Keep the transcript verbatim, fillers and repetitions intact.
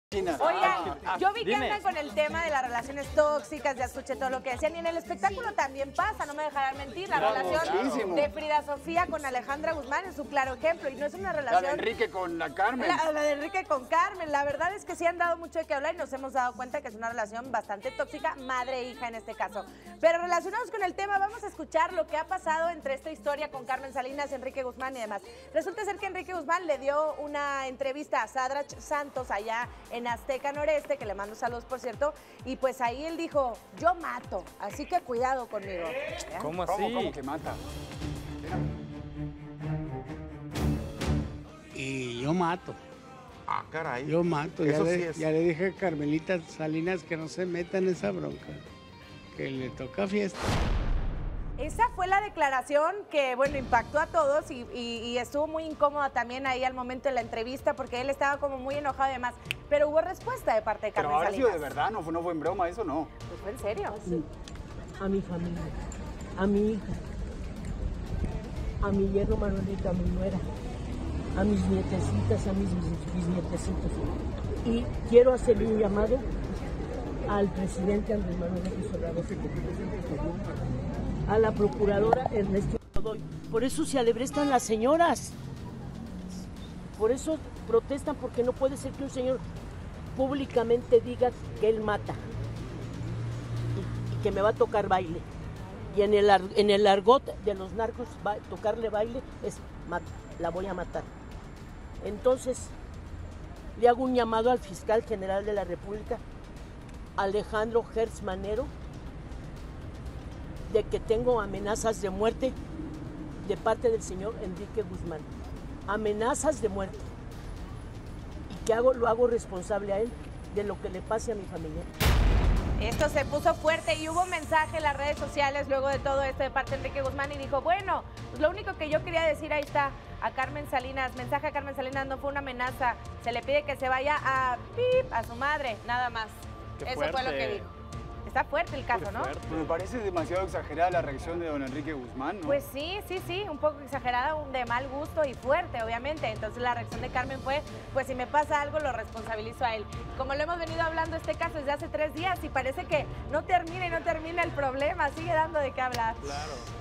Oigan, yo vi que Dime. andan con el tema de las relaciones tóxicas, ya escuché todo lo que decían, y en el espectáculo también pasa, no me dejarán mentir, la Claro, relación muchísimo. de Frida Sofía con Alejandra Guzmán es un claro ejemplo, y no es una relación... La de Enrique con la Carmen. La, la de Enrique con Carmen, la verdad es que sí han dado mucho de qué hablar y nos hemos dado cuenta que es una relación bastante tóxica, madre e hija en este caso. Pero relacionados con el tema, vamos a escuchar lo que ha pasado entre esta historia con Carmen Salinas, Enrique Guzmán y demás. Resulta ser que Enrique Guzmán le dio una entrevista a Sadrach Santos allá en Azteca Noreste, que le mando saludos, por cierto, y pues ahí él dijo, yo mato, así que cuidado conmigo. ¿Cómo así? ¿Cómo, cómo que mata? Y yo mato, Ah, caray. yo mato. Ya Eso le, sí es. ya le dije a Carmelita Salinas que no se meta en esa bronca, que le toca fiesta. Esa fue la declaración que, bueno, impactó a todos y, y, y estuvo muy incómoda también ahí al momento de la entrevista porque él estaba como muy enojado y demás, pero hubo respuesta de parte de Pero Carmen ahora sido Salinas. de verdad, no fue, no fue en broma, eso no. Pues fue en serio. A mi familia, a mi hija, a mi yerno Manuelito, a mi nuera, a mis nietecitas, a mis bis- bisnietecitos. Y quiero hacerle un llamado al presidente Andrés Manuel López Obrador, a la procuradora Ernesto Godoy. Por eso se alebrestan las señoras. Por eso protestan, porque no puede ser que un señor públicamente diga que él mata y, y que me va a tocar baile. Y en el, ar- en el argot de los narcos, va, tocarle baile es mata, la voy a matar. Entonces, le hago un llamado al fiscal general de la República, Alejandro Gertz Manero, de que tengo amenazas de muerte de parte del señor Enrique Guzmán. Amenazas de muerte. Y que hago, lo hago responsable a él de lo que le pase a mi familia. Esto se puso fuerte y hubo mensaje en las redes sociales luego de todo esto de parte de Enrique Guzmán y dijo, bueno, pues lo único que yo quería decir, ahí está, a Carmen Salinas, mensaje a Carmen Salinas, no fue una amenaza, se le pide que se vaya a pip, a su madre, nada más. Qué Eso fue lo fuerte. que dijo. Está fuerte el caso, ¿no? Me parece demasiado exagerada la reacción de don Enrique Guzmán, ¿no? Pues sí, sí, sí, un poco exagerada, un de mal gusto y fuerte, obviamente. Entonces la reacción de Carmen fue, pues si me pasa algo lo responsabilizo a él. Como lo hemos venido hablando este caso desde hace tres días y parece que no termina y no termina el problema, sigue dando de qué hablar. Claro.